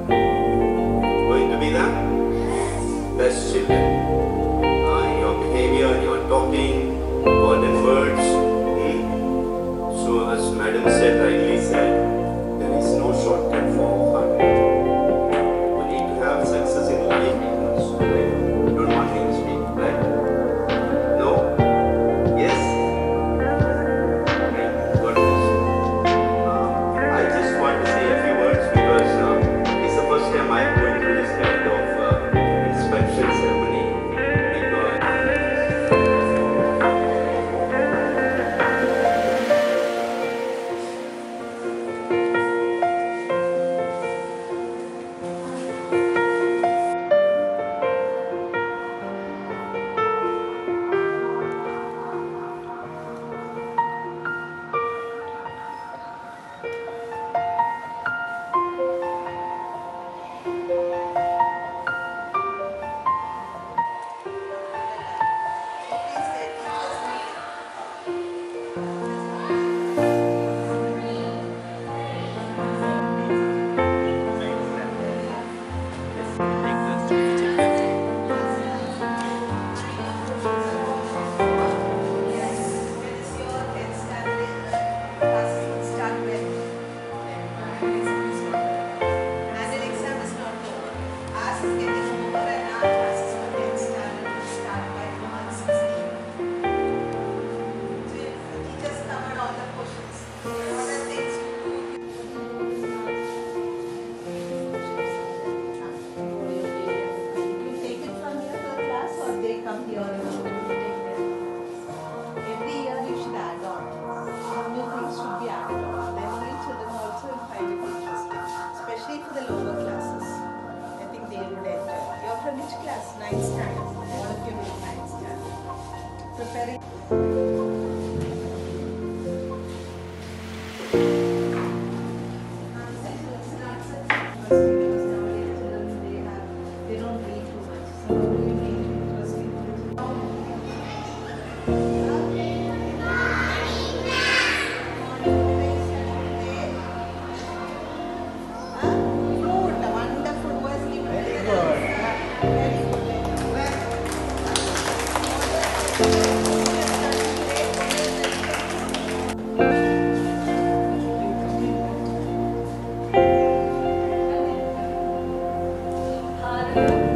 Going to be the best children. In your behavior, in your talking, golden words. So as Madam said, rightly said, there is no shortcut for hard work. We need to have success in life. So I don't want him to speak, right? No? Yes? Okay, got this. I just want to say a few words because it's the first time I'm going through this kind of inspection ceremony. Come here and take them. Every year you should add on. Some new things should be added on. Then only children also will find it interesting. Especially for the lower classes. I think they would enjoy. You're from which class? 9th standard. All of you will 9th standard. Preparing. They don't read too much. So you make it interesting. Hard.